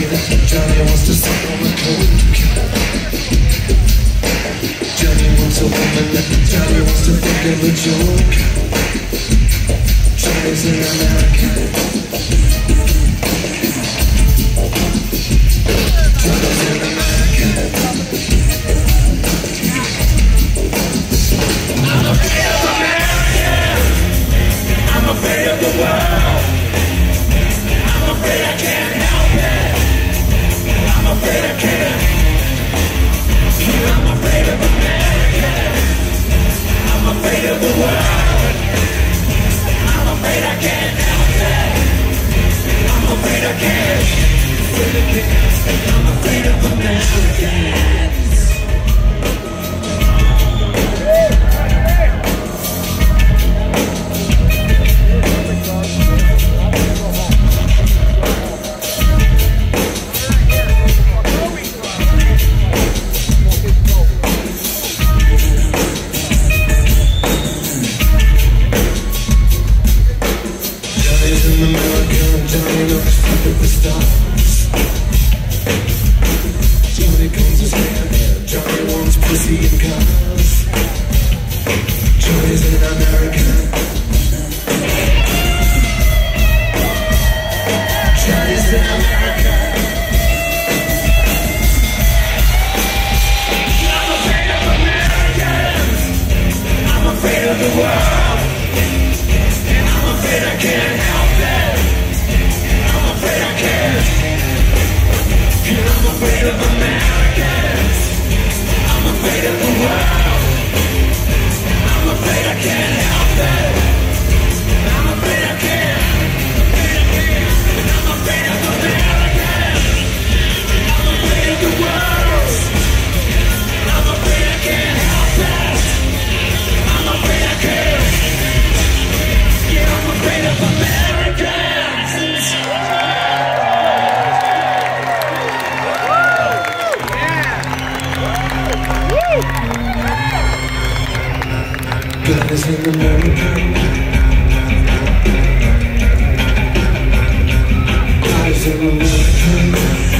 Johnny wants to suck on the coke. Johnny wants a woman that Johnny wants to think of a joke. Johnny's an American. Johnny's an American. I'm afraid of America. I'm afraid of the world. I'm afraid I can't help it. I'm afraid I can't. I'm afraid of America. I'm afraid of the world. I'm afraid I can't help it. I'm afraid I can't. I'm afraid of Americans. Johnny looks up at the stars. Johnny comes to stand there. Johnny wants pussy and cars. Johnny's an American. Johnny's an American. I'm afraid of Americans. I'm afraid of the world. And I'm afraid I can't help it. I'm afraid I can't. And I'm afraid of Americans. I'm afraid of the world. I'm afraid I can't help it. I'm afraid I can't. I'm afraid of Americans. I'm afraid of the world. I'm afraid I can't help it. I'm afraid I can't. Yeah, I'm afraid of Americans. God is an American. God is an American.